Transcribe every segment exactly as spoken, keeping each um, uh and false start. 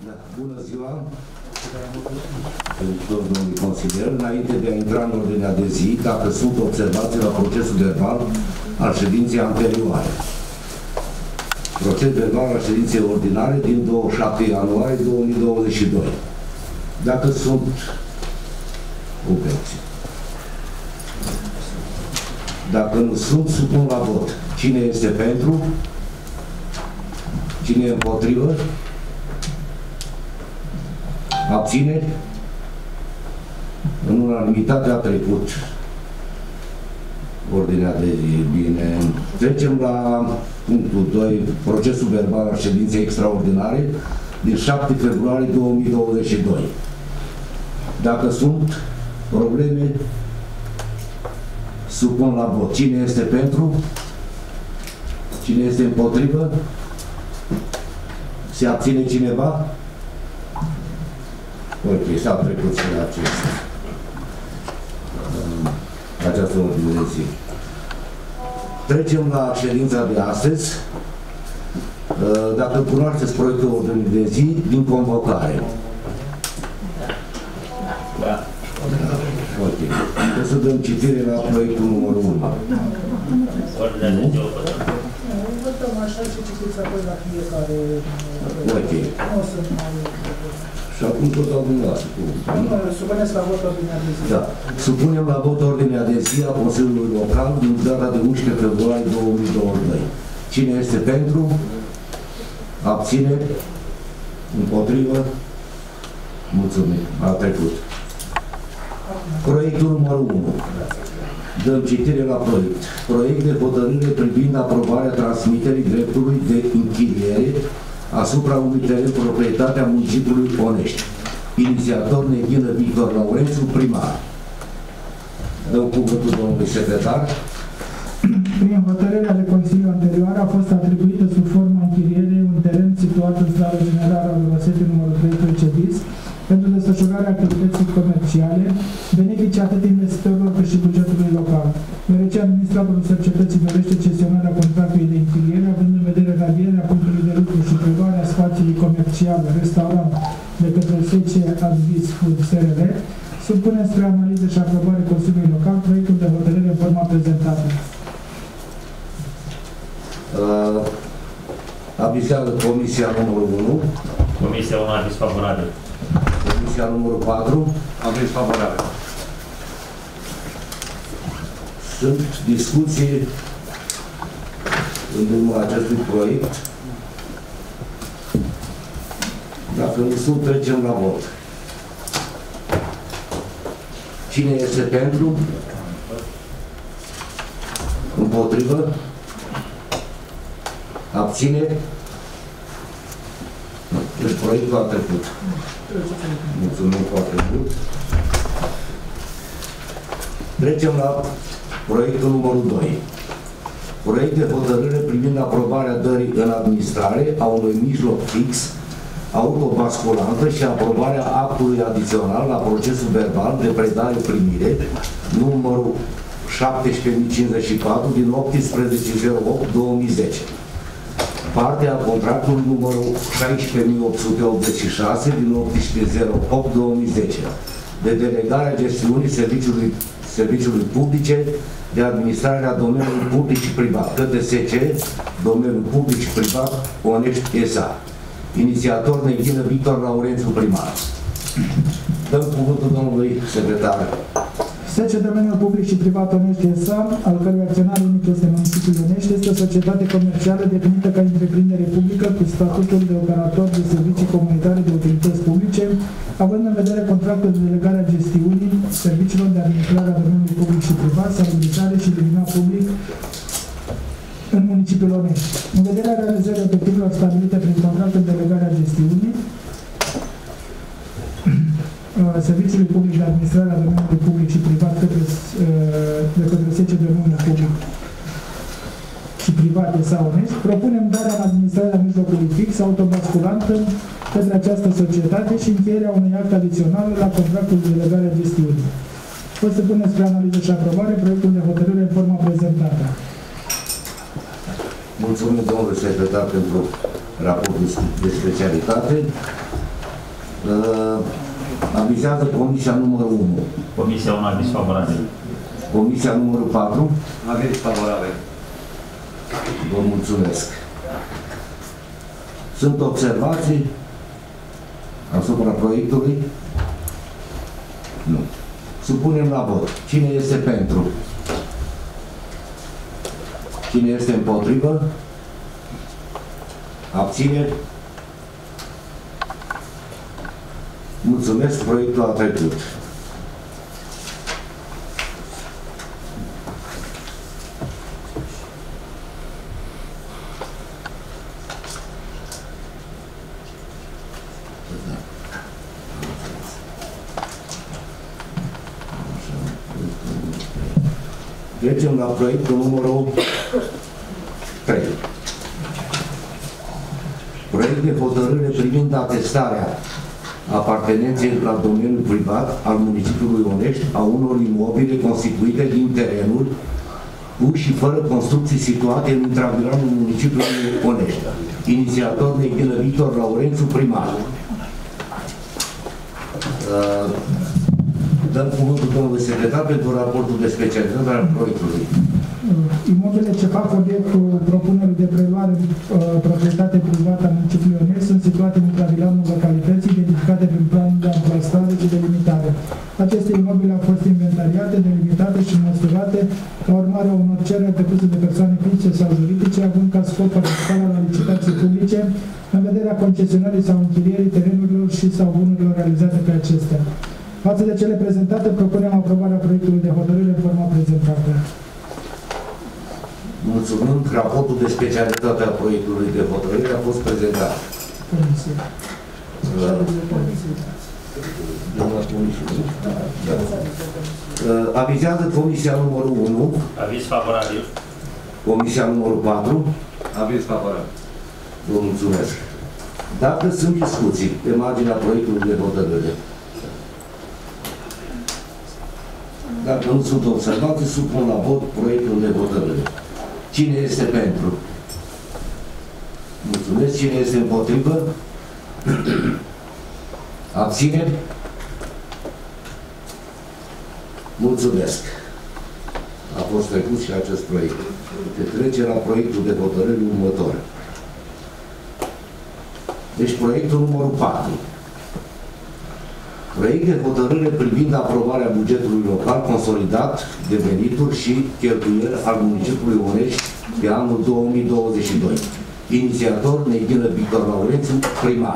Da. Bună ziua! Domnului consilier, înainte de a intra în ordinea de zi, dacă sunt observații la procesul verbal al ședinței anterioare. Proces verbal al ședinței ordinare din douăzeci și șapte ianuarie două mii douăzeci și doi. Dacă sunt obiecții. Dacă nu sunt, supun la vot. Cine este pentru? Cine e împotrivă? Abțineri? În unanimitate a trecut ordinea de zi. Bine. Trecem la punctul doi, procesul verbal al ședinței extraordinare din șapte februarie două mii douăzeci și doi. Dacă sunt probleme, supun la vot. Cine este pentru? Cine este împotrivă? Se abține cineva? Ok, s-a trecut și la acesta. Această ordine de zi. Trecem la ședința de astăzi. Dacă cunoașteți proiectul ordinii de zi din convocare. Da. Ok. O să dăm citire la proiectul numărul unu. Ordinea de zi. Votăm așa și citiți apoi la fiecare. Ok. Și acum tot au dumneavoastră. Supuneți la vot ordinea de zi. Da. Supunem la vot ordinea de zi a Consiliului Local din data de unsprezece februarie două mii douăzeci și doi. Cine este pentru? Abține? Împotrivă? Mulțumim. A trecut. Proiectul numărul unu. Dăm citire la proiect. Proiect de hotărâre privind aprobarea transmiterii dreptului de închiriere asupra unui teren proprietatea municipiului Onești. Inițiator Neghină Victor Laurențiu, primar. Dăm cuvântul domnului secretar. Prin hotărârea de Consiliu anterioară a fost atribuită sub forma închiriere un teren situat în strada generală a Rosete numărul treisprezece bis pentru desfășurarea activității comerciale, beneficii atât investitorilor cât și bugetului local. Deoarece administratorul societății dorește cesionarea contractului de închiriere, având în vedere radierea punctului de lucru și preluarea spațiului comercial, restaurant de către S C Advis Food S R L, supune spre analiză și aprobare Consiliului Local proiectul de hotărâre în forma prezentată. Uh, avizează Comisia numărul unu. Comisia unu aviz favorabil. Comisia numărul patru. Aviz favorabil. Sunt discuții în urma acestui proiect. Dacă nu sunt, trecem la vot. Cine este pentru? Împotrivă? Abține? Deci proiectul a trecut. Mulțumim foarte mult. Trecem la proiectul numărul doi. Proiect de hotărâre privind aprobarea dării în administrare a unui mijloc fix autobasculantă și aprobarea actului adițional la procesul verbal de predare-primire numărul șaptesprezece mii cincizeci și patru din optsprezece zero opt două mii zece. Parte a contractului numărul șaisprezece mii opt sute optzeci și șase din optsprezece zero opt două mii zece de delegarea gestiunii serviciului, serviciului publice de administrare a domeniului public și privat către S C, domeniul public și privat Onești S A. Inițiator Neghină Victor Laurențiu, primar. Dăm cuvântul domnului secretar. S C Domeniul Public și Privat Onești S A, al cărui acționar unic este municipiul Onești, este o societate comercială definită ca întreprindere publică cu statutul de operator de servicii comunitare de utilități publice, având în vedere contractul de delegare a gestiunii serviciilor de administrare a domeniului public și privat, salubrizare și iluminat public în municipiul Onești. În vederea realizării obiectivelor stabilite prin contractul de delegare a gestiunii, serviciului public de administrare a domeniului public și privat către, de către S C Domeniul Public și Privat de S A Onești, propunem darea în administrarea mijlocului fix autobasculantă către această societate și încheierea unui act adițional la contractul de delegare a gestiunii. Pot să punem spre analiză și aprobare proiectul de hotărâre în forma prezentată. Mulțumim, domnule secretar, pentru raportul de specialitate. Uh, avizează comisia numărul unu. Comisia un aviz favorabil. Comisia numărul patru. Aviz favorabil. Vă mulțumesc. Sunt observații asupra proiectului? Nu. Supunem la vot. Cine este pentru? Cine este împotrivă? Abțineri? Mulțumesc, proiectul a trecut. Trecem la proiectul numărul trei. Proiect de hotărâre privind atestarea apartenenței la domeniul privat al municipiului Onești a unor imobile constituite din terenuri cu și fără construcții situate în intravilanul municipiului Onești. Inițiator Neghină Victor Laurențiu, primar. Uh, Dăm cuvântul domnului secretar pentru raportul de specialitate al proiectului. Imobile ce fac obiectul propunerii de preluare uh, proprietate privată a municipiului Onești sunt situate în intravilanul localității, identificate prin planul de amplasare și delimitare. Aceste imobile au fost inventariate, delimitate și măsurate ca urmare a unor cereri depuse de persoane fizice sau juridice, având ca scop participarea la licitații publice în vederea concesionării sau închirierii terenurilor și sau bunurilor realizate pe acestea. Față de cele prezentate, propunem aprobarea proiectului de hotărâre în forma prezentată. Mulțumim. Raportul de specialitate a proiectului de hotărâre a fost prezentat. Comisie. Avizează comisia numărul unu. Aviz favorabil. Comisia numărul patru. Aviz favorabil. Vă mulțumesc. Dacă sunt discuții pe marginea proiectului de hotărâre, dacă nu sunt observații, supun la vot proiectul de hotărâre. Cine este pentru? Mulțumesc. Cine este împotrivă? Abțineri? Mulțumesc. A fost trecut și acest proiect. Se trece la proiectul de hotărâre următor. Deci proiectul numărul patru. Proiect de hotărâre privind aprobarea bugetului local consolidat de venituri și cheltuieli al municipiului Onești pe anul două mii douăzeci și doi. Inițiator Neghină Victor Laurențiu, primar.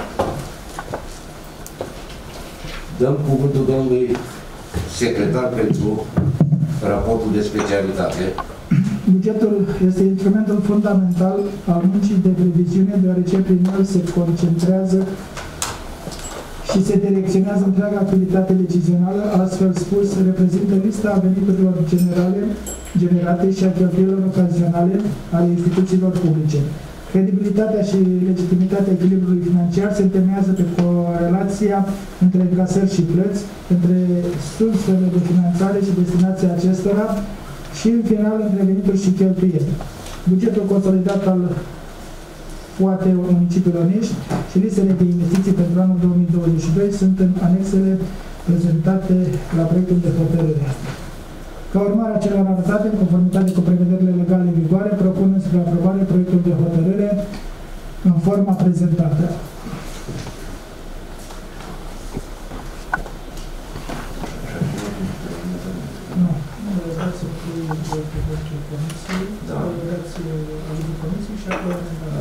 Dăm cuvântul domnului secretar pentru raportul de specialitate. Bugetul este instrumentul fundamental al muncii de previziune, deoarece prin el se concentrează și se direcționează întreaga activitate decizională, astfel spus, reprezintă lista veniturilor generale, generate și a cheltuielilor ocazionale ale instituțiilor publice. Credibilitatea și legitimitatea echilibrului financiar se întemeiază pe corelația între încasări și plăți, între sursele de finanțare și destinația acestora și, în final, între venituri și cheltuieli. Bugetul consolidat al poate municipiul Onești și listele de investiții pentru anul două mii douăzeci și doi sunt în anexele prezentate la proiectul de hotărâre. Ca urmare a celor arătate, în conformitate cu prevederile legale în vigoare, propun spre aprobare proiectul de hotărâre în forma prezentată. Nu, nu dați proiectul comisiei, dați avizul comisiei și apoi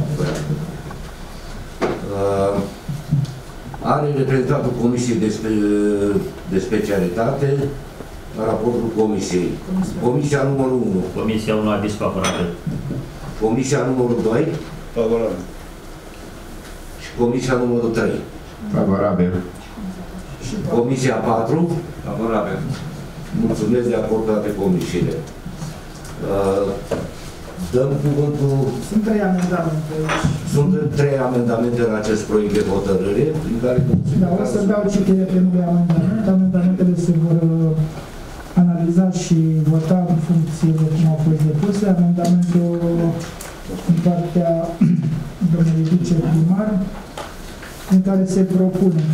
Uh, are reprezentantul Comisiei de, spe, de Specialitate raportul Comisiei. Comisia numărul unu. Comisia unu, aviz favorabil. Comisia numărul doi. Favorabil. Și Comisia numărul trei. Favorabil. Comisia patru. Favorabil. Mulțumesc, de acord toate comisiile. Uh, Dăm cuvântul... Sunt trei amendamente. Sunt trei amendamente în acest proiect de hotărâre, prin care... Da, o să dau citire primului amendament. Amendamentele se vor analiza și vota în funcție de cum au fost depuse. Amendamentul în partea domnului viceprimar. în care se propune,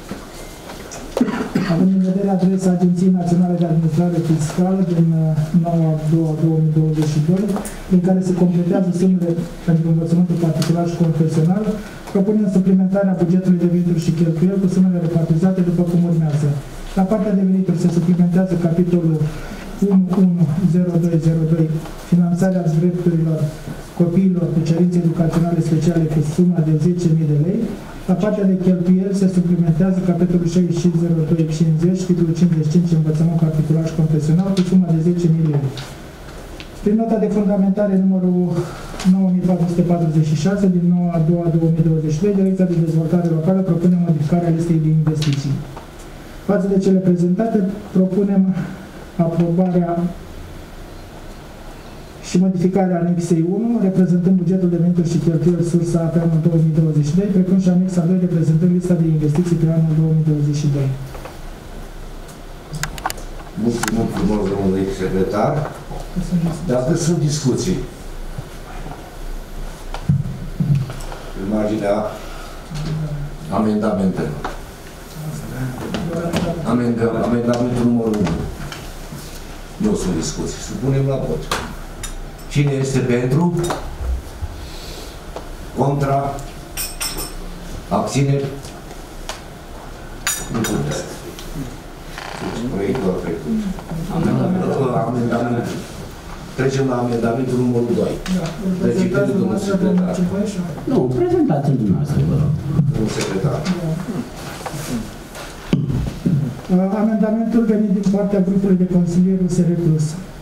având în vedere adresa Agenției Naționale de Administrare Fiscală din nouă a doua două mii douăzeci și doi, prin care se completează sumele pentru învățământul particular și confesional, propunem suplimentarea bugetului de venituri și cheltuieli cu sumele repartizate după cum urmează. La partea de venituri se suplimentează capitolul unu unu zero doi zero doi, finanțarea drepturilor copiilor cu cerințe educaționale speciale cu suma de zece mii de lei. La partea de cheltuieli se suplimentează capitolul șaizeci și cinci zero doi cincizeci, titlul cincizeci și cinci, învățământ particular și confesional cu suma de zece mii de lei. Prin nota de fundamentare numărul nouă mii patru sute patruzeci și șase din nouă a doua două mii douăzeci și doi, Direcția de Dezvoltare Locală propune modificarea listei de investiții. Față de cele prezentate, propunem aprobarea și modificarea anexei unu, reprezentând bugetul de venituri și cheltuieli sursa pe anul două mii douăzeci și doi, precum și anexa doi, reprezentând lista de investiții pe anul două mii douăzeci și doi. Mulțumim frumos, domnului secretar. Dacă sunt discuții în marginea amendamentelor. Amenda, amendamentul numărul unu. Nu sunt discuții. Supunem la vot. Cine este pentru? Contra? Abțineri? Nu puteți. Proiectul a trecut. Amendamentul. Trecem la amendamentul numărul doi. Recipit domnul secretar. Nu, prezentați-l dumneavoastră, vă rog. Domnul secretar. Amendamentul venit din partea grupului de consilieri U S R Plus.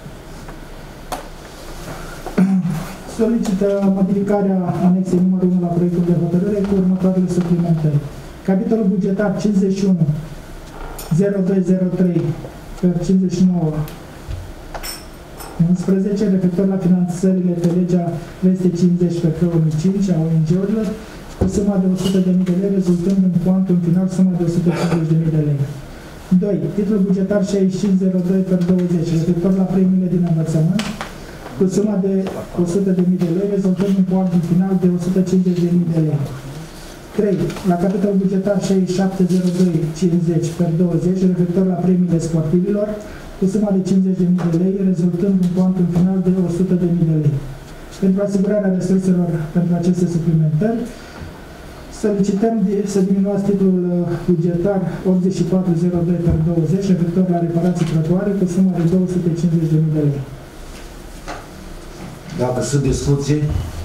Solicită modificarea anexei numărul unu la proiectul de hotărâre cu următoarele suplimentări. Capitolul bugetar cincizeci și unu zero doi zero trei pe cincizeci și nouă unsprezece, referitor la finanțările pe legea trei cincizeci pe două mii cinci a O N G-urilor, cu suma de o sută de mii de lei, rezultând în cuantum final suma de o sută cincizeci de mii de lei. doi. Titlul bugetar șaizeci și cinci zero doi pe douăzeci, referitor la premiile din învățământ, cu suma de o sută de mii de lei, rezultând în cuantum final de o sută cincizeci de mii de lei. trei. La capitolul bugetar șaizeci și șapte zero doi cincizeci pe douăzeci, referitor la premiile sportivilor, cu suma de cincizeci de mii de lei, rezultând în cuantum final de o sută de mii de lei. Pentru asigurarea resurselor pentru aceste suplimentări, solicităm să diminuați titlul bugetar optzeci și patru zero doi pe douăzeci, referitor la reparații trotuare, cu suma de două sute cincizeci de mii de lei. Dacă sunt discuții,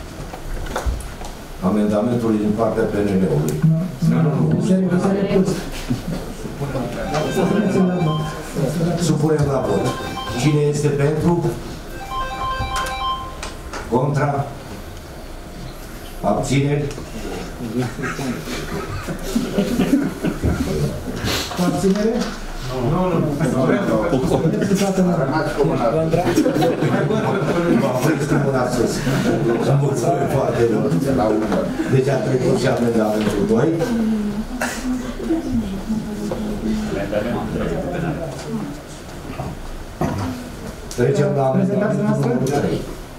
amendamentul din partea P N L-ului. Nu, nu, nu. Supunem la vot. Cine este pentru? Contra? Abțineri? Abținere? Nu, nu, nu. M-am frânt mâna sus. Mulțumim foarte mult. Deci a trecut și amendamentul doi. Trecem la amendamentul numărul trei.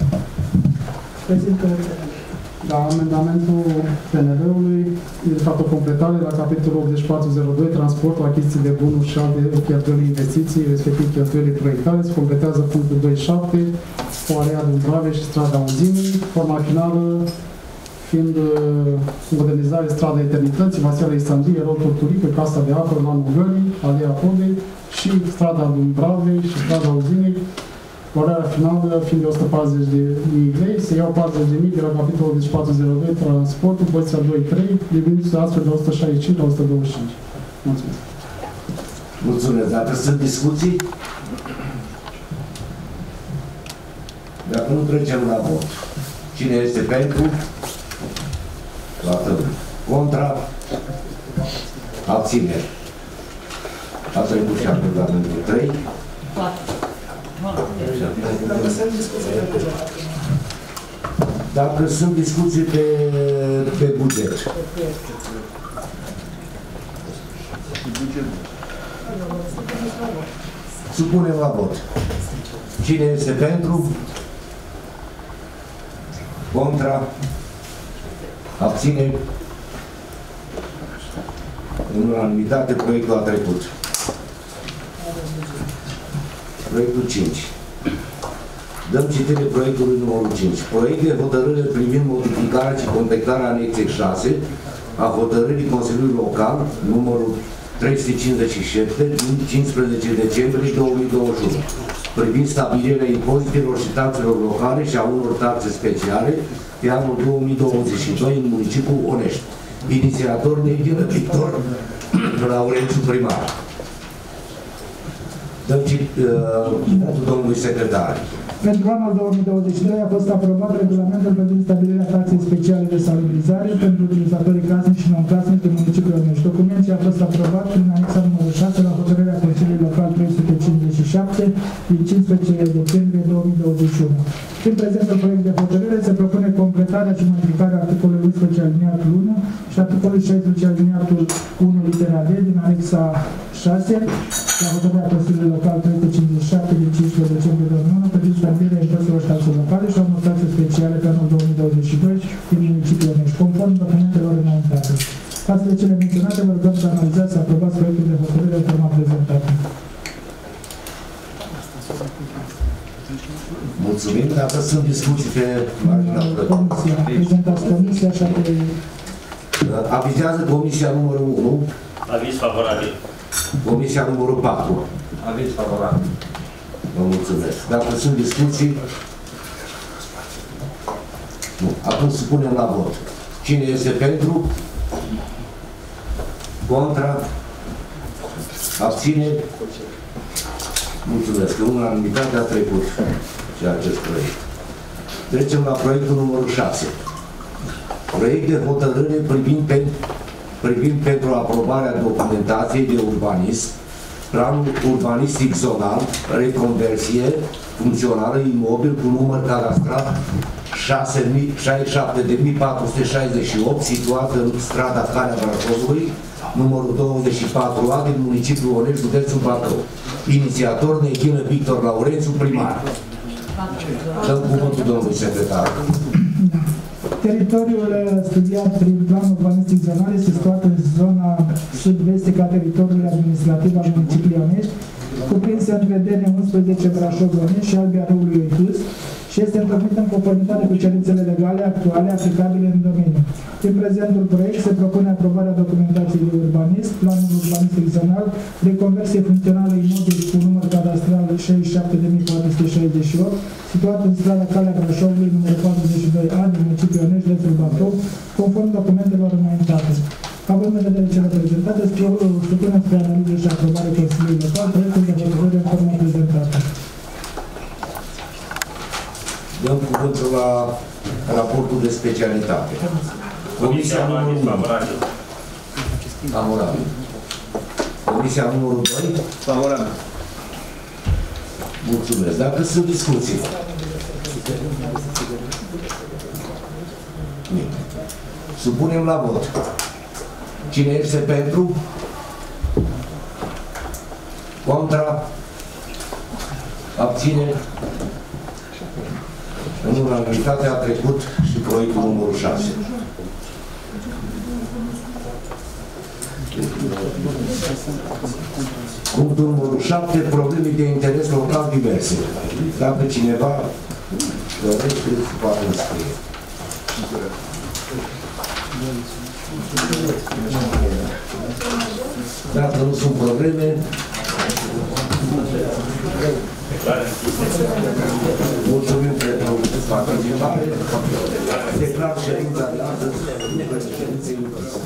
La amendamentul P N L-ului este fapt o completare la capitolul optzeci și patru zero doi, transportul, achiziții de bunuri și alte cheltuieli investiții, respectiv cheltuieli proiectale, se completează punctul doi punct șapte, Poarea Dumbrave și strada Unzimii, forma finală fiind modernizare strada Eternității, Vasile Alexandrie, Rotul Turică, Casa de Apă, Lanul Gării, Alea Podei și strada Dumbrave și strada Unzimii. Valoarea finală fiind de o sută patruzeci de mii de lei, se iau patruzeci de mii de la capitolul optzeci și patru zero doi, transportul, poziția doi trei, divinindu-se astfel de o sută șaizeci și cinci la o sută douăzeci și cinci. Mulțumesc. Mulțumesc. Dacă sunt discuții? Dacă nu, trecem la vot. Cine este pentru? Toată lumea. Contra? Abțineri. A trecut și amendamentul trei. Dacă sunt discuții pe, pe buget. Supunem la vot. Cine este pentru? Contra? Abține? În unanimitate, proiectul a trecut. Proiectul cinci. Dăm citire proiectului numărul cinci. Proiect de hotărâre privind modificarea și completarea anexei șase a hotărârii Consiliului Local numărul trei sute cincizeci și șapte din cincisprezece decembrie două mii douăzeci și unu privind stabilirea impozitelor și taxelor locale și a unor taxe speciale pe anul două mii douăzeci și doi în municipiul Onești. Inițiator Neghilă Victor Laurențiu primar. Dăm cuvântul domnului secretar. Pentru anul două mii douăzeci și doi a fost aprobat regulamentul privind stabilirea taxei speciale de salubrizare pentru utilizatorii casnici și non-casnici din municipiul Onești. Documentul a fost aprobat prin anexa numărul șase la hotărârea Consiliului Local trei sute cincizeci și șapte din cincisprezece decembrie două mii douăzeci și unu. Prin prezentul proiect de hotărâre se propune completarea și modificarea articolului unsprezece aliniatul unu și articolului șaisprezece aliniatul unu litera D din anexa șase la hotărârea Consiliului Local trei sute cincizeci și șapte din cincisprezece decembrie două mii unu privind stabilirea impozitelor și taxelor locale și a unor taxe speciale pe anul două mii douăzeci și doi din municipiul Onești, conform documentelor înaintate. Față de cele menționate, vă rugăm să analizați și aprobați proiectul de hotărâre în forma prezentată. Mulțumim. Dacă sunt discuții pe marginea Comisia. Prezentați comisia și apoi... Avizează comisia numărul unu. Aviz favorabil. Comisia numărul patru. Aviz favorabil. Vă mulțumesc. Dacă sunt discuții... Nu. Atunci supunem la vot. Cine este pentru? Contra? Abține? Mulțumesc. În unanimitate a trecut și acest proiect. Trecem la proiectul numărul șase. Proiect de hotărâre privind, pe, privind pentru aprobarea documentației de urbanism, planul urbanistic zonal, reconversie funcțională imobil cu număr cadastral șaizeci și șapte de mii patru sute șaizeci și opt, situată în strada Calea Brașovului, numărul douăzeci și patru A din municipiul Onești, județul Bacău. Inițiator Neghilă Victor Laurențiu, primar. Dăm cuvântul domnului secretar. Teritoriul studiat prin planul urbanistic zonal este situat în zona sud-vestică a teritoriului administrativ al municipiului Onești, cuprinsă între D N unsprezece Brașov-Onești și Albia Râului Oitus, și este întocmită în conformitate cu cerințele legale actuale aplicabile în domeniu. Prin prezentul proiect se propune aprobarea documentației de urbanism, planul urbanistic zonal, reconversie funcțională imobil cu număr cadastral șaizeci și șapte de mii patru sute șaizeci și opt, situat în strada Calea Brașovului, numărul patruzeci și doi A din municipiul Onești, județul Bacău, conform documentelor înaintate. Având în vedere cele prezentate, supunem spre analiză și aprobare Consiliului Local proiectul de hotărâre în formă prezentată. Dăm cuvântul la raportul de specialitate. Comisia numărul unu. Favorabil. Comisia numărul doi. Favorabil. Mulțumesc. Dacă sunt discuții. Supunem la vot. Cine este pentru? Contra? Abține? În unanimitate a trecut și proiectul numărul șase. Punctul numărul șapte, probleme de interes local diverse. Dacă cineva dorește, se poate înscrie. Dacă nu sunt probleme, mulțumim pentru participare. Declar ședința de astăzi.